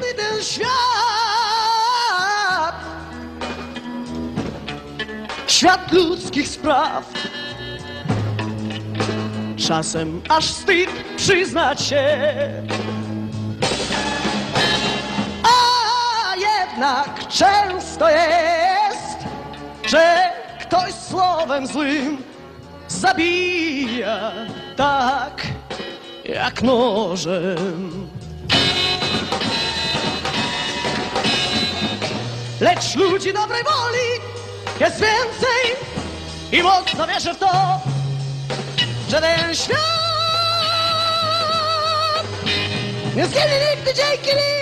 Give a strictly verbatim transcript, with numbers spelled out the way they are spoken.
piękny ten świat. Świat ludzkich spraw. Czasem aż wstyd przyznać się, a jednak często jest, że ktoś słowem złym zabija tak jak nożem. Lecz ludzi dobrej woli jest więcej i mocno wierzę w to, że ten świat nie zginie nigdy dzięki nim.